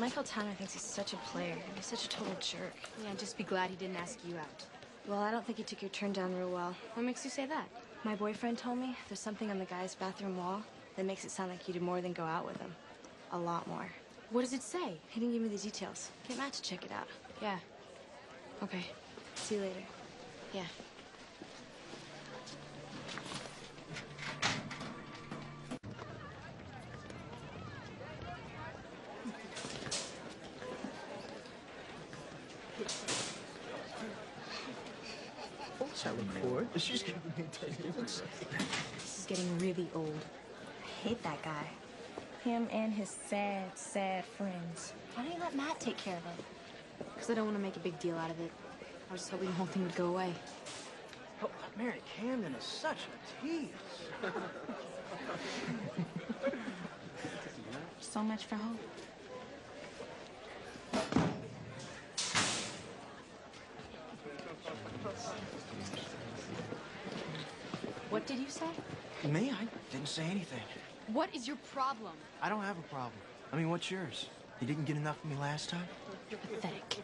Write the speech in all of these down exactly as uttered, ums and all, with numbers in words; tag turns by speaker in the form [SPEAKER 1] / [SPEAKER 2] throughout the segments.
[SPEAKER 1] Michael Tanner thinks he's such a player. He's such a total jerk.
[SPEAKER 2] Yeah, just be glad he didn't ask you out.
[SPEAKER 1] Well, I don't think he took your turn down real well.
[SPEAKER 2] What makes you say that?
[SPEAKER 1] My boyfriend told me there's something on the guy's bathroom wall that makes it sound like you did more than go out with him. A lot more.
[SPEAKER 2] What does it say?
[SPEAKER 1] He didn't give me the details. Get Matt to check it out.
[SPEAKER 2] Yeah. Okay.
[SPEAKER 1] See you later.
[SPEAKER 2] Yeah.
[SPEAKER 3] Shall record? She's giving me tables.
[SPEAKER 2] This is getting really old.
[SPEAKER 1] I hate that guy. Him and his sad, sad friends. Why don't you let Matt take care of it?
[SPEAKER 2] Because I don't want to make a big deal out of it. I was just hoping the whole thing would go away.
[SPEAKER 3] Oh, Mary Camden is such a tease.
[SPEAKER 2] So much for hope. What did you say?
[SPEAKER 3] Me? I didn't say anything.
[SPEAKER 2] What is your problem?
[SPEAKER 3] I don't have a problem. I mean, what's yours? You didn't get enough of me last time?
[SPEAKER 2] You're pathetic.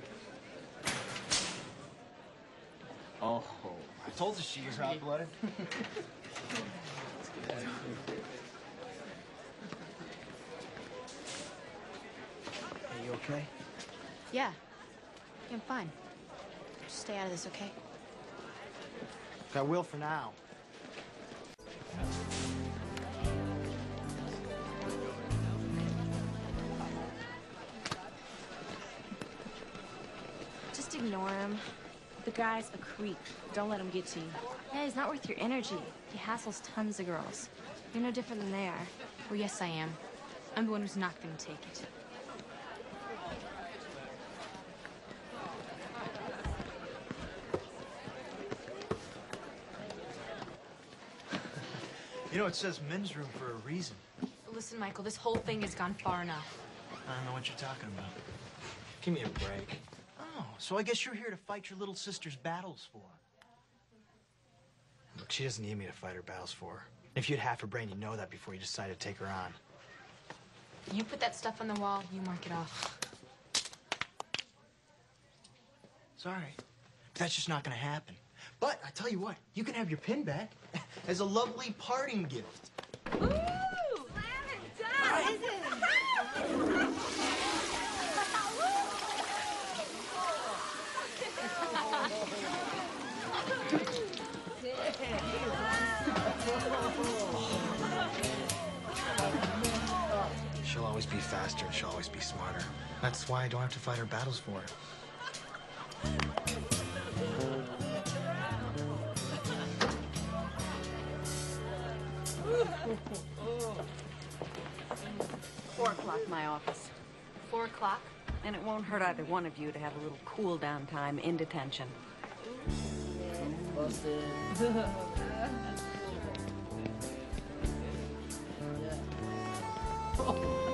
[SPEAKER 3] Oh, I told you she was hot-blooded. Are you okay?
[SPEAKER 2] Yeah. I'm fine. Just stay out of this, okay?
[SPEAKER 3] I will for now.
[SPEAKER 1] Just ignore him. The guy's a creep. Don't let him get to you. Yeah, he's not worth your energy. He hassles tons of girls. You're no different than they are.
[SPEAKER 2] Well, yes, I am. I'm the one who's not going to take it.
[SPEAKER 3] You know, it says men's room for a reason.
[SPEAKER 2] Listen, Michael, this whole thing has gone far enough.
[SPEAKER 3] I don't know what you're talking about. Give me a break. Oh, so I guess you're here to fight your little sister's battles for her. Look, she doesn't need me to fight her battles for her. If you had half her brain, you'd know that before you decided to take her on.
[SPEAKER 2] You put that stuff on the wall, you mark it off.
[SPEAKER 3] Sorry. But that's just not gonna happen. But I tell you what, you can have your pin back as a lovely parting gift.
[SPEAKER 2] Ooh! Slam it down! Is it?
[SPEAKER 3] She'll always be faster and she'll always be smarter. That's why I don't have to fight her battles for her.
[SPEAKER 4] Four o'clock, my office.
[SPEAKER 2] Four o'clock?
[SPEAKER 4] And it won't hurt either one of you to have a little cool down time in detention.
[SPEAKER 5] Busted.
[SPEAKER 4] Oh.